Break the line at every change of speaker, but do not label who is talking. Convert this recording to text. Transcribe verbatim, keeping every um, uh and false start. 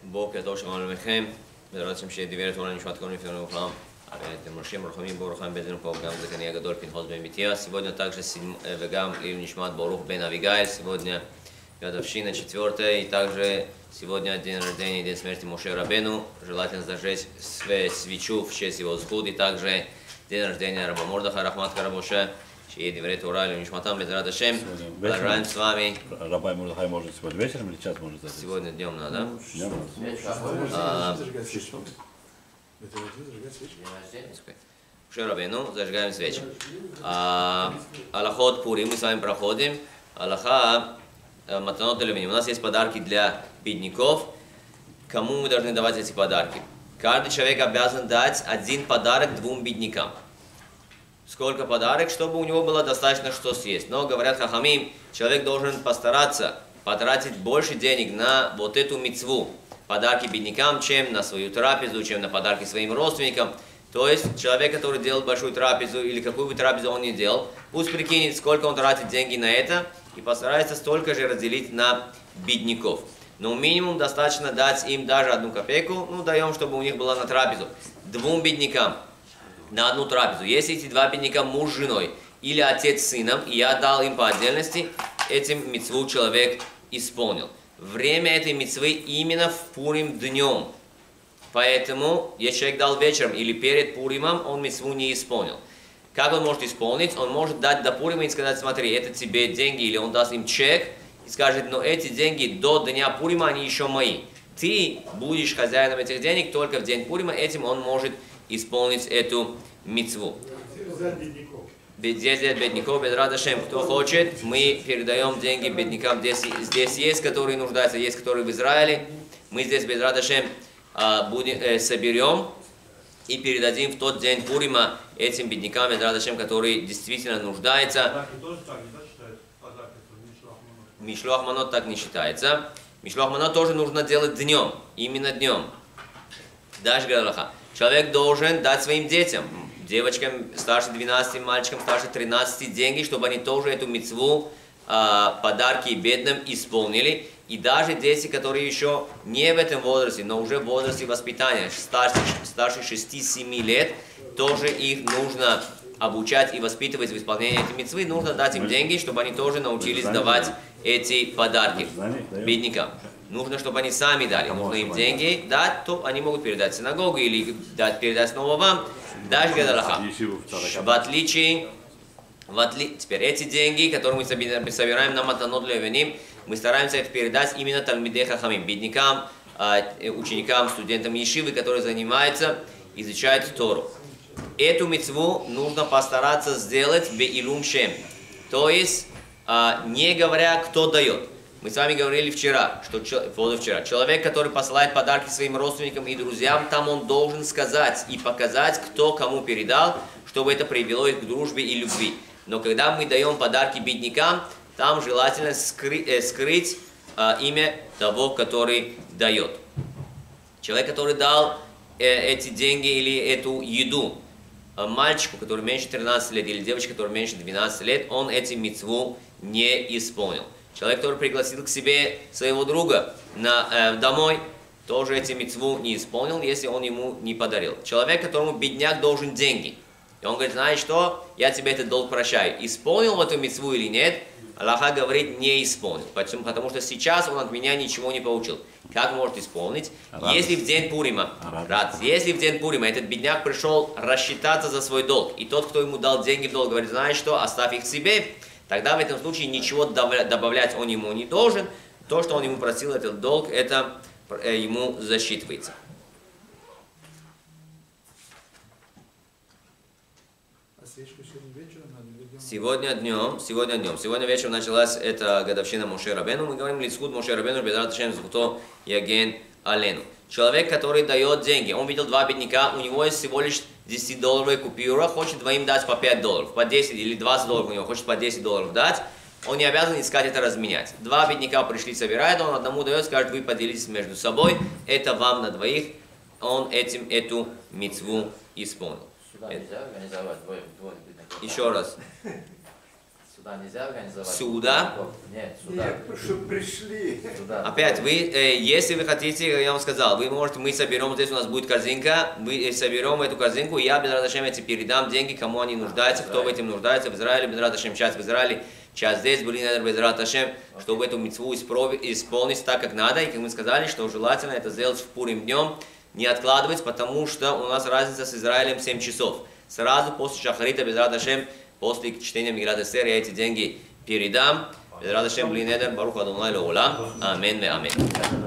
בוקר טוב שלום לכם, בעזרת השם שדיבר תורה נשמת כל נפלא ורוחם, מרשים רחמים בו רחמים בזנו פה, גם זקני הגדול פנחס בן ביתיה, сегодня также וגם לעילוי нишмат Барух бен Авигайль, сегодня годовщина четвертая, и также сегодня день рождения, день смерти Моше Рабейну, желательно зажечь свечу в честь его сгуд, и также день рождения Раба Мордеха Рахмат Карабоше, שיהיה דברי תורה לנשמתם בעזרת השם. Продолжаем с вами.
Раба Мордехай может сегодня вечером или сейчас может зажечь?
Сегодня днем надо. Моше Рабейну, зажигаем свечи. Аллахот Пурим, мы с вами проходим. Аллаха Матанот Левиним. У нас есть подарки для бедняков. Кому мы должны давать эти подарки? Каждый человек обязан дать один подарок двум беднякам. Сколько подарок, чтобы у него было достаточно что съесть. Но, говорят хахамим, человек должен постараться потратить больше денег на вот эту мицву, подарки беднякам, чем на свою трапезу, чем на подарки своим родственникам. То есть, человек, который делает большую трапезу, или какую бы трапезу он ни делал, пусть прикинет, сколько он тратит деньги на это, и постарается столько же разделить на бедняков. Но минимум достаточно дать им даже одну копейку, ну, даем, чтобы у них была на трапезу. Двум беднякам на одну трапезу. Если эти два бедняка муж с женой или отец с сыном, и я дал им по отдельности, этим мицву человек исполнил. Время этой мицвы именно в Пурим днем. Поэтому, если человек дал вечером или перед Пуримом, он мицву не исполнил. Как он может исполнить? Он может дать до Пурима и сказать: смотри, это тебе деньги, или он даст им чек и скажет: но эти деньги до дня Пурима, они еще мои. Ты будешь хозяином этих денег только в день Пурима, этим он может исполнить эту мицву. Здесь бедняков, без радашем, кто хочет, мы передаем деньги беднякам. Здесь, здесь есть, которые нуждаются, есть, которые в Израиле. Мы здесь без радашем будем, э, соберем и передадим в тот день Пурима этим беднякам, без радашем, которые действительно нуждаются. Мишлох манот так не считается. Мишлох манот тоже нужно делать днем, именно днем. Даже галаха. Человек должен дать своим детям, девочкам старше двенадцати, мальчикам старше тринадцати, деньги, чтобы они тоже эту мицву, подарки бедным исполнили. И даже дети, которые еще не в этом возрасте, но уже в возрасте воспитания, старше, старше шести-семи лет, тоже их нужно обучать и воспитывать в исполнении этой мицвы. Нужно дать им деньги, чтобы они тоже научились давать эти подарки беднякам. Нужно, чтобы они сами дали. Нужно им деньги дать, то они могут передать в синагогу или дать, передать снова вам. Даже гадалаха. В отличие, в отли... теперь эти деньги, которые мы собираем на Матанот Левиним, мы стараемся их передать именно Талмидей Хахамим, беднякам, ученикам, студентам Ешивы, которые занимаются, изучают Тору. Эту мицву нужно постараться сделать беилум шем, то есть не говоря, кто дает. Мы с вами говорили вчера, что позавчера, человек, который посылает подарки своим родственникам и друзьям, там он должен сказать и показать, кто кому передал, чтобы это привело их к дружбе и любви. Но когда мы даем подарки беднякам, там желательно скрыть, э, скрыть э, имя того, который дает. Человек, который дал э, эти деньги или эту еду э, мальчику, который меньше тринадцати лет, или девочке, которая меньше двенадцати лет, он эти мицву не исполнил. Человек, который пригласил к себе своего друга на, э, домой, тоже эти мицву не исполнил, если он ему не подарил. Человек, которому бедняк должен деньги. И он говорит: знаешь что, я тебе этот долг прощаю. Исполнил в эту мицву или нет? Аллаха говорит: не исполнил. Почему? Потому что сейчас он от меня ничего не получил. Как может исполнить? Радость. Если в день Пурима, радость. Если в день Пурима этот бедняк пришел рассчитаться за свой долг, и тот, кто ему дал деньги в долг, говорит: знаешь что, оставь их себе, тогда в этом случае ничего добавлять он ему не должен. То, что он ему просил, этот долг, это ему засчитывается. Сегодня днем, сегодня днем, сегодня вечером началась эта годовщина Моше Рабейну. Мы говорим лисхуд Моше Рабейну, безрат Ашем зхуто яген алену. Человек, который дает деньги, он видел два бедняка, у него есть всего лишь десятидолларовая купюра, хочет двоим дать по пять долларов, по десять или двадцать долларов у него, хочет по десять долларов дать, он не обязан искать это разменять. Два бедняка пришли, собирают, он одному дает, скажет: вы поделитесь между собой, это вам на двоих, он этим эту мицву исполнил. Еще раз.
Сюда нельзя организовать?
Сюда?
Нет, сюда.
Нет, чтобы пришли.
Сюда.
Опять, вы, э, если вы хотите, я вам сказал, вы можете, мы соберем, здесь у нас будет корзинка, мы соберем эту корзинку, и я, без радошем, эти передам деньги, кому они нуждаются, кто в этом нуждается, в Израиле, без радошем, часть в Израиле, часть здесь, были, наверное, без радошем, чтобы эту митцву исполнить так, как надо, и как мы сказали, что желательно это сделать в Пурим днем, не откладывать, потому что у нас разница с Израилем семь часов. Сразу после Шахарита, без радошем, после чтения Мегилат Эстер, я эти деньги передам. Без радошем, блин, Эдер, Барух Адонай Леолам. Амин ве амин.